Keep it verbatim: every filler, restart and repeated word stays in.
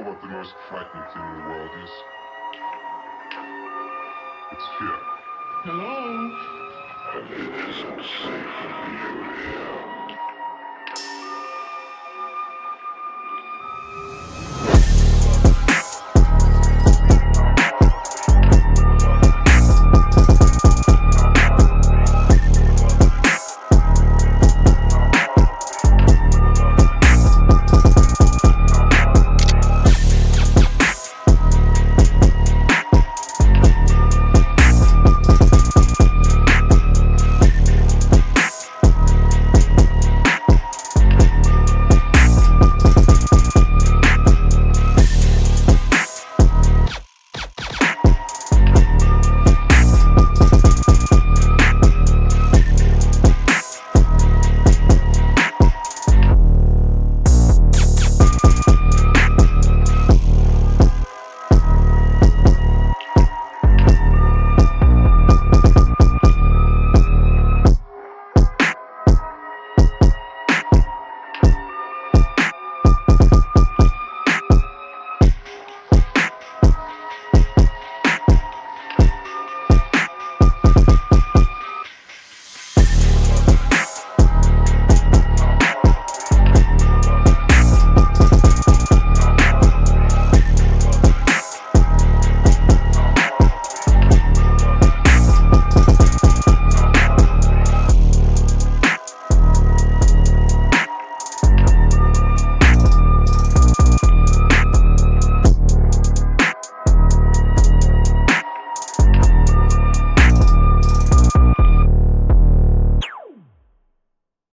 know what the most frightening thing in the world is? It's fear. Hello? But it isn't safe for you here.